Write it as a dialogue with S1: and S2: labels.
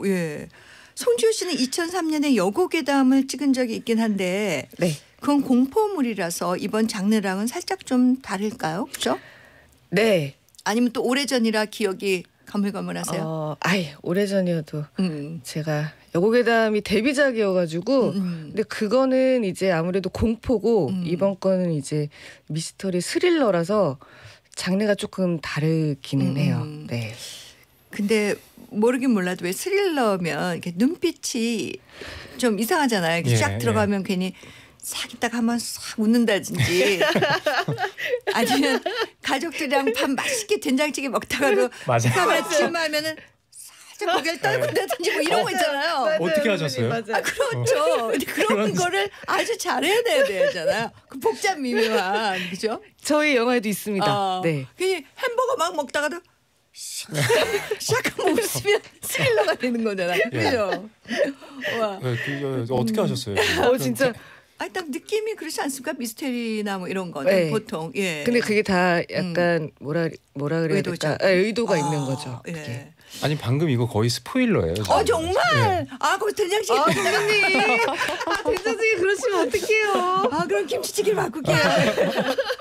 S1: 예. 송지효 씨는 2003년에 여고괴담을 찍은 적이 있긴 한데
S2: 네.
S1: 그건 공포물이라서 이번 장르랑은 살짝 좀 다를까요? 그렇죠?
S2: 네.
S1: 아니면 또 오래전이라 기억이 가물가물하세요?
S2: 아예 오래전이어도 제가 여고괴담이 데뷔작이어가지고 근데 그거는 이제 아무래도 공포고 이번 거는 이제 미스터리 스릴러라서 장르가 조금 다르기는 해요. 네. 근데
S1: 모르긴 몰라도 왜 스릴러면 이렇게 눈빛이 좀 이상하잖아요. 이렇게 쫙 들어가면 괜히 싹 있다가 한번 싹 웃는다든지 아니면 가족들이랑 밥 맛있게 된장찌개 먹다가도 카메라 쯤 하면은 살짝 고개를 떨군다든지 뭐 이런 거 있잖아요.
S3: 맞아요. 어떻게 하셨어요?
S1: 아, 그렇죠. 근데 그런 거를 아주 잘해야 되잖아요. 그 복잡 미묘한 그죠?
S2: 저희 영화에도 있습니다. 네.
S1: 그냥 햄버거 막 먹다가도 샥 웃으면 스릴러가 되는 거잖아요. 그죠? 와.
S3: 어떻게 하셨어요?
S2: 진짜.
S1: 딱 느낌이 그렇지 않습니까? 미스테리나 뭐 이런 거는
S2: 네.
S1: 보통. 예.
S2: 근데 그게 다 약간 뭐라 그래야 될까? 의도가 있는 거죠.
S1: 예.
S3: 아니 방금 이거 거의 스포일러예요.
S1: 정말?
S3: 네.
S1: 그럼 된장찌개.
S2: 선생님. 된장찌개 그러시면 어떡해요?
S1: 그럼 김치찌개를 바꿀게요.